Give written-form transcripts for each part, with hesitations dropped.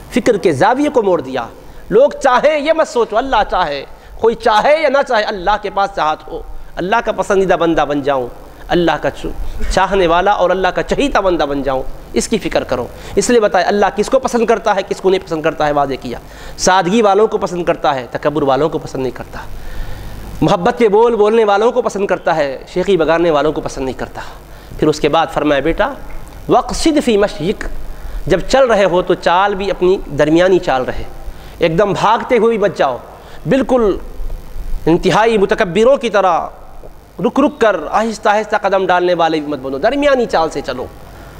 فکر کے زاویے کو موڑ دیا۔ لوگ چاہیں یہ مت سوچو اللہ چاہے، کوئی چاہے یا نہ چاہے اللہ کے پاس چاہت ہو، اللہ کا پسندیدہ بندہ بن جاؤں، اللہ کا چاہنے والا اور اللہ کا چہیتا بندہ بن جاؤں، اس کی فکر کرو۔ اس لیے بتایا اللہ کس کو پسند کرتا ہے، کس کو نہیں پسند کرتا ہے، واضح کیا۔ سادگی والوں کو پسند کرتا ہے، تکبر والوں کو پسند نہیں کرتا۔ محبت کے بول بولنے والوں کو پسند کرتا ہے، شیخی بگاڑنے والوں کو پسند نہیں کرتا۔ پھر اس کے بعد فرمایا بیٹا وقصد فی مشیک، جب چل رہے ہو تو چال بھی اپنی درمیانی چال رہے، ایک دم بھاگتے ہوئے مت جاؤ، بالکل انتہائی متکبروں کی طرح رک رک کر آہستہ آہستہ قدم ڈالنے والے بھی مت بنو، درمیانی چال سے چلو۔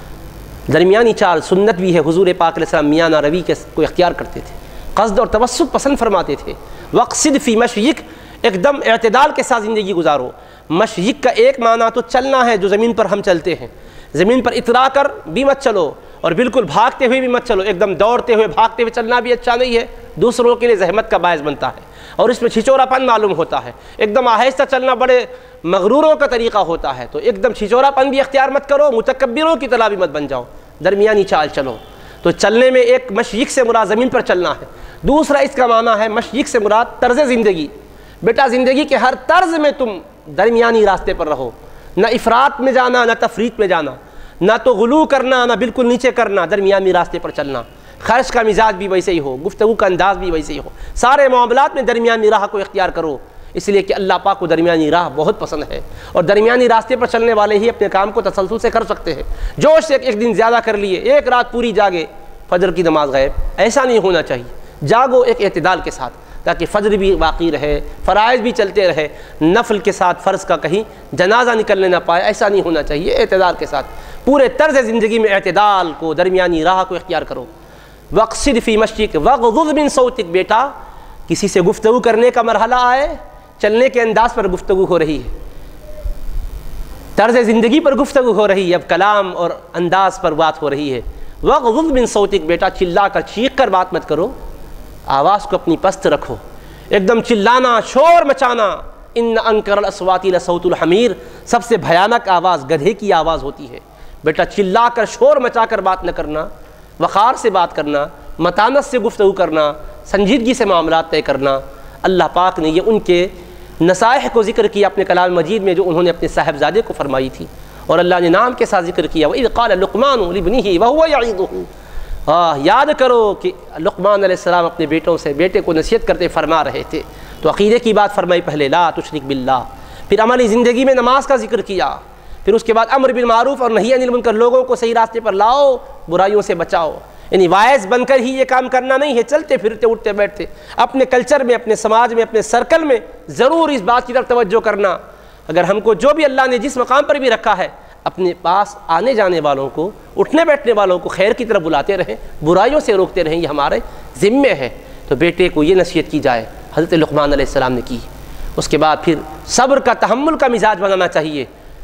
درمیانی چال سنت بھی ہے، حضور پاک علیہ السلام میاں نہ روی کو اختیار کرتے تھے، قصد اور توسط پسند فرماتے تھے۔ وقصد فی مشیک، ایک دم اعتدال کے ساتھ زندگی گزارو۔ مشیک کا ایک معنی تو چلنا ہے، جو زمین پر ہم چلتے ہیں، زمین پر اترا کر بھی مت چلو اور بالکل بھاگتے ہوئے بھی مت چلو، ایک دم دوڑتے ہوئے بھاگتے ہوئے چلنا بھی اچھا نہیں ہے، دوسروں کے لیے زحمت کا باعث بنتا ہے اور اس میں چھچورا پن معلوم ہوتا ہے۔ ایک دم آہستہ چلنا بڑے مغروروں کا طریقہ ہوتا ہے، تو ایک دم چھچورا پن بھی اختیار مت کرو، متکبروں کی طرح بھی مت بن جاؤ، درمیانی چال چلو۔ تو چلنے میں ایک مشیک سے مراد زمین پر چلنا ہے، دوسرا اس کا معنی ہے مشیک سے مراد طرز زندگی۔ بیٹا زندگی کے ہر طرز میں تم درمیانی راستے پر رہو، نہ افراط میں جانا نہ تفریط میں جانا، نہ تو غلو کرنا نہ بالکل نیچے کرنا، درمیانی راستے پر چلنا۔ خرچ کا مزاج بھی ویسے ہی ہو، گفتگو کا انداز بھی ویسے ہی ہو، سارے معاملات میں درمیانی راہ کو اختیار کرو، اس لیے کہ اللہ پاک کو درمیانی راہ بہت پسند ہے، اور درمیانی راستے پر چلنے والے ہی اپنے کام کو تسلسل سے کر سکتے ہیں۔ جوش سے ایک دن زیادہ کر لیے، ایک رات پوری جاگے، فجر کی نماز غائب، ایسا نہیں ہونا چاہیے۔ جاگو ایک اعتدال کے ساتھ، تاکہ فجر بھی باقی رہے، فرائض بھی چلتے رہے، نفل کے ساتھ فرض کا کہیں جنازہ نکلنے نہ پائے، ایسا نہیں ہونا چاہیے۔ اعتدال کے ساتھ پورے طرز زندگی میں اعتدال کو، درمیانی راہ کو اختیار کرو۔ وقصد فی مشیک وغضض من صوتک، بیٹا کسی سے گفتگو کرنے کا مرحلہ آئے، چلنے کے انداز پر گفتگو ہو رہی ہے، طرز زندگی پر گفتگو ہو رہی ہے، اب کلام اور انداز پر بات ہو رہی ہے۔ وغضض من صوتک، بیٹا چلا کر چیخ کر بات مت کرو، آواز کو اپنی پست رکھو، ایک دم چلانا، شور مچانا۔ ان انکر الاصوات لصوت الحمیر، سب سے بھیانک آواز گدھے کی آواز ہوتی ہے۔ بیٹا چلا کر شور مچا کر بات نہ کرنا، وقار سے بات کرنا، متانت سے گفتگو کرنا، سنجیدگی سے معاملات طے کرنا۔ اللہ پاک نے یہ ان کے نصائح کو ذکر کیا اپنے کلام مجید میں، جو انہوں نے اپنے صاحبزادے کو فرمائی تھی، اور اللہ نے نام کے ساتھ ذکر کیا وَإِذْ قَالَ لُقْمَانُ لِابْنِهِ وَهُوَ يَعِظُهُ۔ یاد کرو کہ لقمان علیہ السلام اپنے بیٹے کو نصیحت کرتے فرما رہے تھے، تو عقیدے کی بات فرمائی پہلے، لا تشرک باللہ، پھر عملی زندگی میں نماز کا ذکر کیا، پھر اس کے بعد امر بالمعروف اور نہی عن المنکر، لوگوں کو صحیح راستے پر لاؤ، برائیوں سے بچاؤ۔ یعنی وائز بن کر ہی یہ کام کرنا نہیں ہے، چلتے پھرتے اٹھتے بیٹھتے اپنے کلچر میں، اپنے سماج میں، اپنے سرکل میں ضرور اس بات کی طرف توجہ کرنا، اگر ہم کو جو بھی اللہ نے جس مقام پر بھی رکھا ہے، اپنے پاس آنے جانے والوں کو، اٹھنے بیٹھنے والوں کو خیر کی طرف بلاتے رہیں، برائیوں سے روکتے رہیں، یہ ہمارے ذمے ہے۔ تو بیٹے کو یہ نصیحت کی جائے، حضرت لقمان علیہ السلام نے کی۔ اس کے بعد پھر صبر کا، تحمل کا مزاج بنانا چاہیے،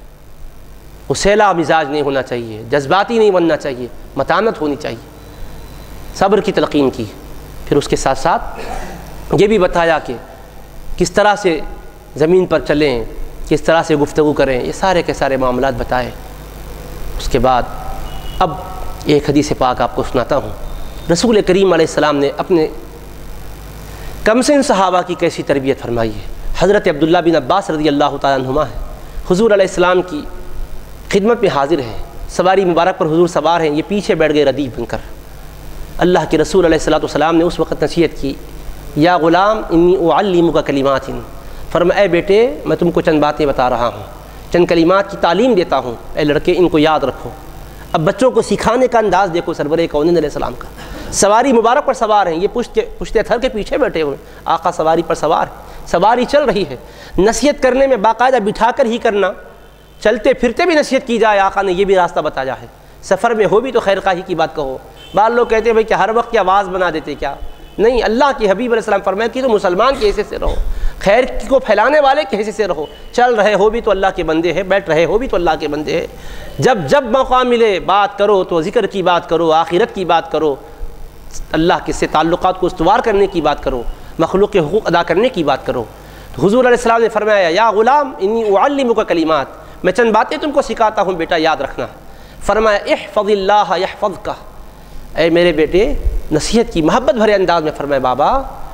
اسیلا مزاج نہیں ہونا چاہیے، جذباتی نہیں بننا چاہیے، متانت ہونی چاہیے، صبر کی تلقین کی۔ پھر اس کے ساتھ ساتھ یہ بھی بتایا کہ کس طرح سے زمین پر چلیں، کس طرح سے گفتگو کریں، یہ سارے کے سارے معاملات بتائے۔ اس کے بعد اب ایک حدیث پاک آپ کو سناتا ہوں، رسول کریم علیہ السلام نے اپنے کم سن صحابہ کی کیسی تربیت فرمائی ہے۔ حضرت عبداللہ بن عباس رضی اللہ تعالیٰ عنہما ہے، حضور علیہ السلام کی خدمت میں حاضر ہیں، سواری مبارک پر حضور سوار ہیں، یہ پیچھے بیٹھ گئے ردیف بن کر۔ اللہ کے رسول علیہ السلام نے اس وقت نصیحت کی، یا غلام انی اعلمک کلمات، فرمایا اے بیٹے میں تم کو چند باتیں بتا رہا ہوں، چند کلمات کی تعلیم دیتا ہوں، اے لڑکے ان کو یاد رکھو۔ اب بچوں کو سکھانے کا انداز دیکھو سرور کونین علیہ السلام کا، سواری مبارک پر سوار ہیں، یہ پشت تھر کے پیچھے بیٹھے ہوئے، آقا سواری پر سوار ہے، سواری چل رہی ہے۔ نصیحت کرنے میں باقاعدہ بٹھا کر ہی کرنا، چلتے پھرتے بھی نصیحت کی جائے، آقا نے یہ بھی راستہ بتایا ہے۔ سفر میں ہو بھی تو خیر خواہی کی بات کہو۔ بعض لوگ کہتے ہیں بھائی کہ ہر وقت کی آواز بنا دیتے کیا؟ نہیں، اللہ کے حبیب علیہ السلام فرمایا کہ تو مسلمان کی حیثیت سے رہو، خیر کو پھیلانے والے کی حیثیت سے رہو، چل رہے ہو بھی تو اللہ کے بندے ہیں، بیٹھ رہے ہو بھی تو اللہ کے بندے ہیں، جب موقع ملے بات کرو تو ذکر کی بات کرو، آخرت کی بات کرو، اللہ کے سے تعلقات کو استوار کرنے کی بات کرو، مخلوق کے حقوق ادا کرنے کی بات کرو۔ تو حضور علیہ السلام نے فرمایا یا غلام انی اعلمک کلمات، میں چند باتیں تم کو سکھاتا ہوں بیٹا، یاد رکھنا۔ فرمایا احفظ اللہ یحفظک، اے میرے بیٹے نصیحت کی محبت بھرے انداز میں فرمائے بابا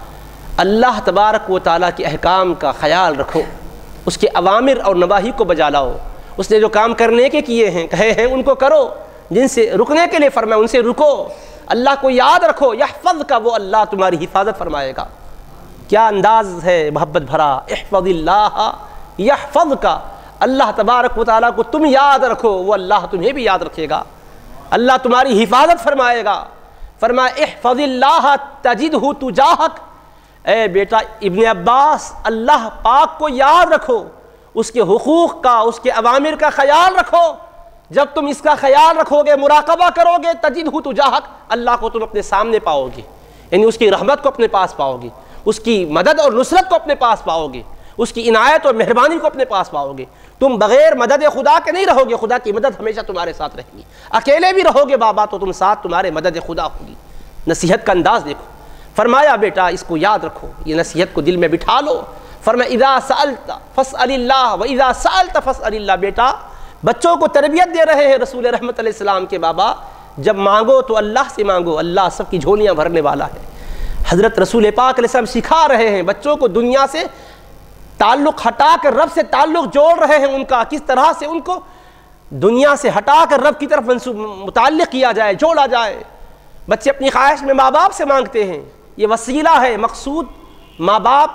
اللہ تبارک و تعالیٰ کے احکام کا خیال رکھو، اس کے اوامر اور نواہی کو بجا لاؤ، اس نے جو کام کرنے کے کیے ہیں کہے ہیں ان کو کرو، جن سے رکنے کے لیے فرمائے ان سے رکو، اللہ کو یاد رکھو، یحفظ کا وہ اللہ تمہاری حفاظت فرمائے گا۔ کیا انداز ہے محبت بھرا، احفظ اللہ یحفظ کا، اللہ تبارک و تعالیٰ کو تم یاد رکھو وہ اللہ تمہیں بھی یاد رکھے گا، اللہ تمہاری حفاظت فرمائے گا۔ فرمایا احفظ اللہ تجدہ تجاہک، اے بیٹا ابن عباس اللہ پاک کو یاد رکھو، اس کے حقوق کا، اس کے اوامر کا خیال رکھو، جب تم اس کا خیال رکھو گے، مراقبہ کرو گے، تجدہ تجاہک، اللہ کو تم اپنے سامنے پاؤ گے، یعنی اس کی رحمت کو اپنے پاس پاؤ گے، اس کی مدد اور نصرت کو اپنے پاس پاؤ گے، اس کی عنایت اور مہربانی کو اپنے پاس پاؤ گے۔ تم بغیر مدد خدا کے نہیں رہو گے، خدا کی مدد ہمیشہ تمہارے ساتھ رہے گی۔ اکیلے بھی رہو گے بابا تو تم ساتھ تمہارے مدد خدا ہوگی۔ نصیحت کا انداز دیکھو، فرمایا بیٹا اس کو یاد رکھو، یہ نصیحت کو دل میں بٹھا لو۔ فرمایا اذا سألت فاسأل اللہ واذا سألت فاسأل اللہ، بیٹا بچوں کو تربیت دے رہے ہیں رسول رحمت علیہ السلام کے بابا، جب مانگو تو اللہ سے مانگو، اللہ سب کی جھولیاں بھرنے والا ہے۔ حضرت رسول پاک علیہ السلام سکھا رہے ہیں بچوں کو دنیا سے تعلق ہٹا کر رب سے تعلق جوڑ رہے ہیں، ان کا کس طرح سے ان کو دنیا سے ہٹا کر رب کی طرف متعلق کیا جائے، جوڑا جائے۔ بچے اپنی خواہش میں ماں باپ سے مانگتے ہیں، یہ وسیلہ ہے، مقصود ماں باپ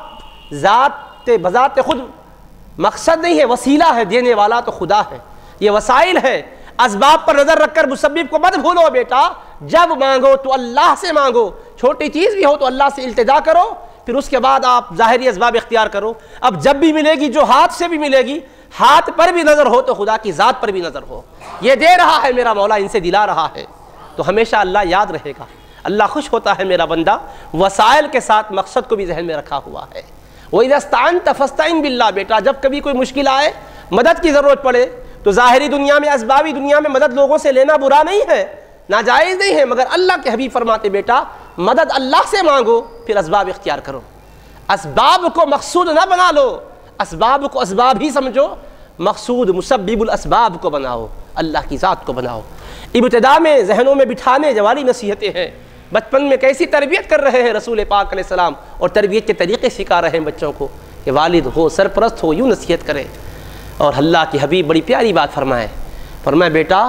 ذات بذات خود مقصد نہیں ہے، وسیلہ ہے، دینے والا تو خدا ہے، یہ وسائل ہے۔ اسباب پر نظر رکھ کر مسبب کو مت بھولو بیٹا، جب مانگو تو اللہ سے مانگو، چھوٹی چیز بھی ہو تو اللہ سے التجا کرو، پھر اس کے بعد آپ ظاہری اسباب اختیار کرو۔ اب جب بھی ملے گی جو ہاتھ سے بھی ملے گی، ہاتھ پر بھی نظر ہو تو خدا کی ذات پر بھی نظر ہو، یہ دے رہا ہے میرا مولا، ان سے دلا رہا ہے، تو ہمیشہ اللہ یاد رہے گا، اللہ خوش ہوتا ہے میرا بندہ وسائل کے ساتھ مقصد کو بھی ذہن میں رکھا ہوا ہے۔ وَإِذَا اسْتَعَنْتَ فَاسْتَعِنْ بِاللَّهِ، بیٹا جب کبھی کوئی مشکل آئے، مدد کی ضرورت پڑے تو ظاہری دنیا میں، اسبابی دنیا میں مدد لوگوں سے لینا برا نہیں ہے، ناجائز نہیں ہے، مگر اللہ کے حبیب فرماتے بیٹا مدد اللہ سے مانگو، پھر اسباب اختیار کرو۔ اسباب کو مقصود نہ بنا لو، اسباب کو اسباب ہی سمجھو، مقصود مسبب الاسباب کو بناؤ، اللہ کی ذات کو بناؤ۔ ابتدا میں ذہنوں میں بٹھانے والی نصیحتیں ہیں، بچپن میں کیسی تربیت کر رہے ہیں رسول پاک علیہ السلام، اور تربیت کے طریقے سکھا رہے ہیں بچوں کو کہ والد ہو، سرپرست ہو، یوں نصیحت کریں۔ اور اللہ کی حبیب بڑی پیاری بات فرمائے بیٹا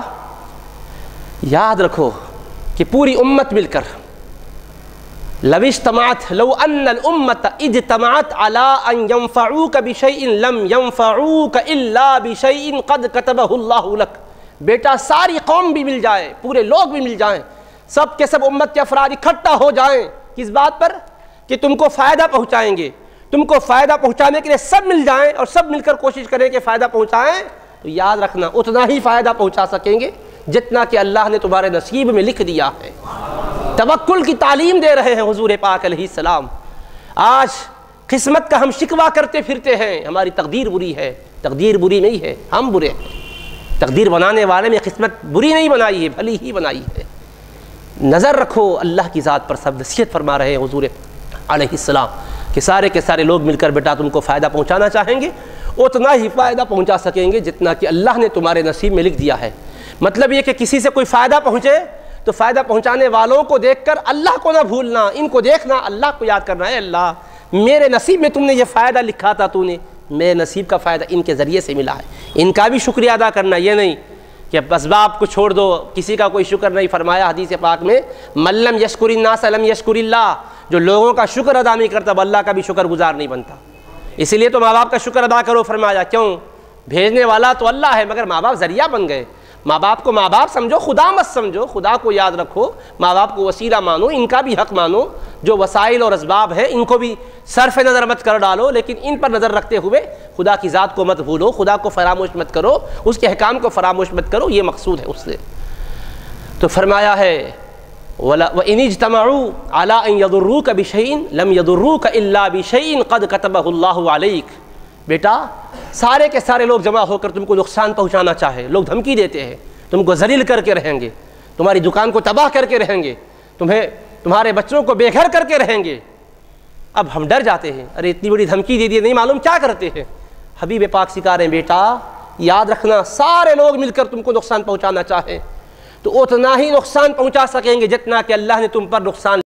یاد رکھو کہ پوری امت مل کر لو ان الامت اجتمعت على ان ينفعوك بشيء لم ينفعوك الا بشيء قد كتبه الله لك، بیٹا ساری قوم بھی مل جائے، پورے لوگ بھی مل جائیں، سب کے سب امت کے افراد اکٹھا ہو جائیں، کس بات پر؟ کہ تم کو فائدہ پہنچائیں گے، تم کو فائدہ پہنچانے کے لیے سب مل جائیں اور سب مل کر کوشش کریں کہ فائدہ پہنچائیں، تو یاد رکھنا اتنا ہی فائدہ پہنچا سکیں گے جتنا کہ اللہ نے تمہارے نصیب میں لکھ دیا ہے۔ توکل کی تعلیم دے رہے ہیں حضور پاک علیہ السلام۔ آج قسمت کا ہم شکوہ کرتے پھرتے ہیں، ہماری تقدیر بری ہے، تقدیر بری نہیں ہے، ہم برے ہیں، تقدیر بنانے والے نے قسمت بری نہیں بنائی ہے، بھلی ہی بنائی ہے۔ نظر رکھو اللہ کی ذات پر، سب نصیحت فرما رہے ہیں حضور علیہ السلام کہ سارے کے سارے لوگ مل کر بیٹا تم کو فائدہ پہنچانا چاہیں گے، اتنا ہی فائدہ پہنچا سکیں گے جتنا کہ اللہ نے تمہارے نصیب میں لکھ دیا ہے۔ مطلب یہ کہ کسی سے کوئی فائدہ پہنچے تو فائدہ پہنچانے والوں کو دیکھ کر اللہ کو نہ بھولنا، ان کو دیکھنا، اللہ کو یاد کرنا ہے، اللہ میرے نصیب میں تم نے یہ فائدہ لکھا تھا، تو نے میرے نصیب کا فائدہ ان کے ذریعے سے ملا ہے، ان کا بھی شکریہ ادا کرنا، یہ نہیں کہ اسباب کو چھوڑ دو، کسی کا کوئی شکر نہیں۔ فرمایا حدیث پاک میں من لم یشکر الناس لم یشکر اللہ، جو لوگوں کا شکر ادا نہیں کرتا وہ اللہ کا بھی شکر گزار نہیں بنتا۔ اسی لیے تو ماں باپ کا شکر ادا کرو، فرمایا کیوں؟ بھیجنے والا تو اللہ ہے مگر ماں باپ ذریعہ بن گئے۔ ماں باپ کو ماں باپ سمجھو، خدا مت سمجھو، خدا کو یاد رکھو، ماں باپ کو وسیلہ مانو، ان کا بھی حق مانو، جو وسائل اور اسباب ہیں ان کو بھی صرف نظر مت کر ڈالو، لیکن ان پر نظر رکھتے ہوئے خدا کی ذات کو مت بھولو، خدا کو فراموش مت کرو، اس کے احکام کو فراموش مت کرو، یہ مقصود ہے اس سے۔ تو فرمایا ہے وَإِنِ اجْتَمَعُوا عَلَىٰ أَن يَضُرُّوكَ بِشَيْءٍ لَمْ يَضُرُّوكَ إِلَّا بِشَيْءٍ قَدْ كَتَبَهُ اللَّهُ عَلَيْكَ، بیٹا سارے کے سارے لوگ جمع ہو کر تم کو نقصان پہنچانا چاہے، لوگ دھمکی دیتے ہیں، تم کو ذلیل کر کے رہیں گے، تمہاری دکان کو تباہ کر کے رہیں گے، تمہارے بچوں کو بے گھر کر کے رہیں گے۔ اب ہم ڈر جاتے ہیں، ارے اتنی بڑی دھمکی دے دی، نہیں معلوم کیا کرتے ہیں۔ حبیب پاک سکھا رہے ہیں بیٹا یاد رکھنا، سارے لوگ مل کر تم کو نقصان پہنچانا چاہیں تو اتنا ہی نقصان پہنچا سکیں گے جتنا کہ اللہ نے تم پر نقصان